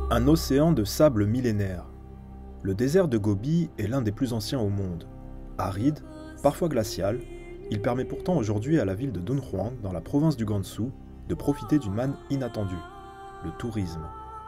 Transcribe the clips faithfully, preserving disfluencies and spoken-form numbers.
Un océan de sable millénaire. Le désert de Gobi est l'un des plus anciens au monde. Aride, parfois glacial, il permet pourtant aujourd'hui à la ville de Dunhuang, dans la province du Gansu, de profiter d'une manne inattendue, le tourisme.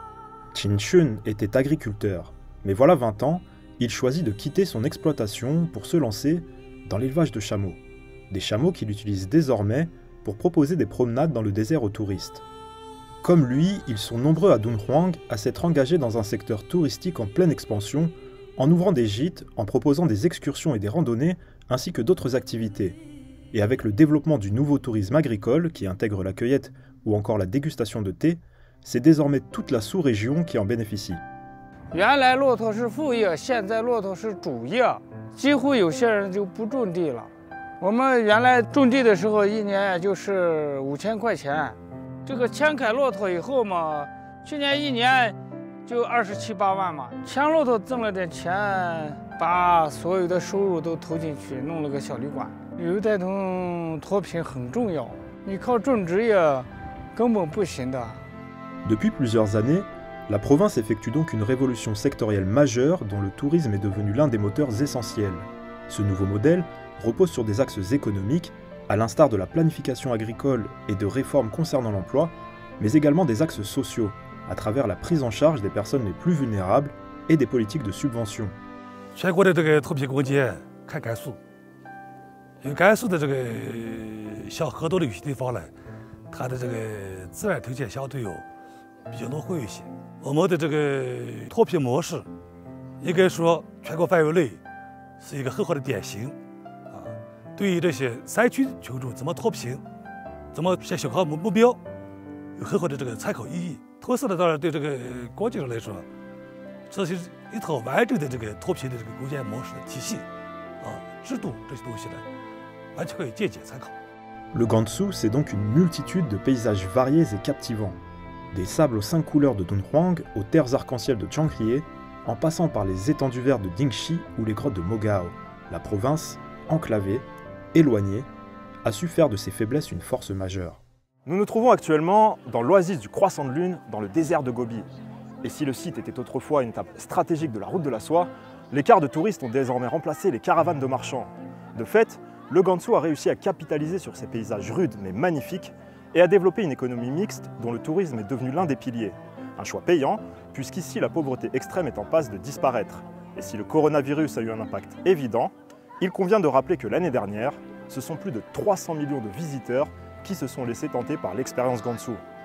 Qin Shun était agriculteur, mais voilà vingt ans, il choisit de quitter son exploitation pour se lancer dans l'élevage de chameaux. Des chameaux qu'il utilise désormais pour proposer des promenades dans le désert aux touristes. Comme lui, ils sont nombreux à Dunhuang à s'être engagés dans un secteur touristique en pleine expansion, en ouvrant des gîtes, en proposant des excursions et des randonnées, ainsi que d'autres activités. Et avec le développement du nouveau tourisme agricole, qui intègre la cueillette ou encore la dégustation de thé, c'est désormais toute la sous-région qui en bénéficie. 原来骆驼是副业，现在骆驼是主业，几乎有些人就不种地了。我们原来种地的时候，一年也就是五千块钱。这个牵凯骆驼以后嘛，去年一年就二十七八万嘛。牵骆驼挣了点钱，把所有的收入都投进去，弄了个小旅馆。旅游带动脱贫很重要，你靠种植业根本不行的。 Depuis plusieurs années, la province effectue donc une révolution sectorielle majeure dont le tourisme est devenu l'un des moteurs essentiels. Ce nouveau modèle repose sur des axes économiques, à l'instar de la planification agricole et de réformes concernant l'emploi, mais également des axes sociaux, à travers la prise en charge des personnes les plus vulnérables et des politiques de subvention. 全国的这个脱贫攻坚看甘肃，因为甘肃的这个像河多的有些地方呢，它的这个自然条件相对有比较落后一些。我们的这个脱贫模式，应该说全国范围内是一个很好的典型。 对于这些山区群众怎么脱贫，怎么实现小康目目标，有很好的这个参考意义。特色的当然对这个国际上来说，这是一套完整的这个脱贫的这个攻坚模式的体系，啊，制度这些东西呢，完全可以借鉴参考。 Le Gansu, c'est donc une multitude de paysages variés et captivants. Des sables aux cinq couleurs de Dunhuang aux terres arc-en-ciel de Chiangrie, en passant par les étendues vertes de Dingxi ou les grottes de Mogao, la province, enclavée, éloignée, a su faire de ses faiblesses une force majeure. Nous nous trouvons actuellement dans l'oasis du Croissant de Lune, dans le désert de Gobi. Et si le site était autrefois une étape stratégique de la route de la soie, les cars de touristes ont désormais remplacé les caravanes de marchands. De fait, le Gansu a réussi à capitaliser sur ces paysages rudes mais magnifiques et à développer une économie mixte dont le tourisme est devenu l'un des piliers. Un choix payant, puisqu'ici la pauvreté extrême est en passe de disparaître. Et si le coronavirus a eu un impact évident, il convient de rappeler que l'année dernière, ce sont plus de trois cents millions de visiteurs qui se sont laissés tenter par l'expérience Gansu.